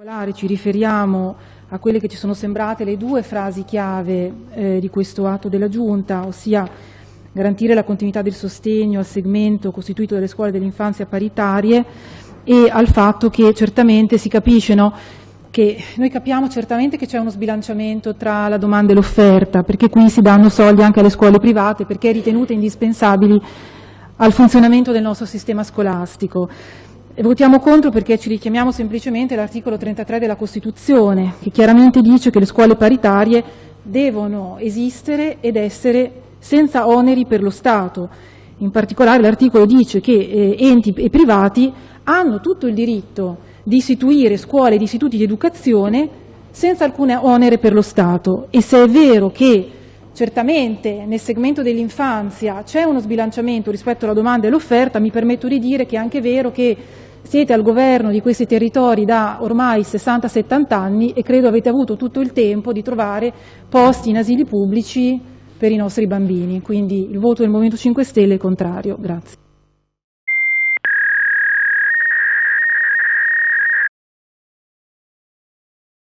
Ci riferiamo a quelle che ci sono sembrate le due frasi chiave di questo atto della Giunta, ossia garantire la continuità del sostegno al segmento costituito dalle scuole dell'infanzia paritarie, e al fatto che certamente si capisce, no, che noi capiamo certamente che c'è uno sbilanciamento tra la domanda e l'offerta, perché qui si danno soldi anche alle scuole private perché ritenute indispensabili al funzionamento del nostro sistema scolastico. E votiamo contro perché ci richiamiamo semplicemente all'articolo 33 della Costituzione, che chiaramente dice che le scuole paritarie devono esistere ed essere senza oneri per lo Stato. In particolare l'articolo dice che enti e privati hanno tutto il diritto di istituire scuole ed istituti di educazione senza alcun onere per lo Stato. E se è vero che certamente nel segmento dell'infanzia c'è uno sbilanciamento rispetto alla domanda e all'offerta, mi permetto di dire che è anche vero che siete al governo di questi territori da ormai 60-70 anni e credo avete avuto tutto il tempo di trovare posti in asili pubblici per i nostri bambini. Quindi il voto del Movimento 5 Stelle è contrario. Grazie.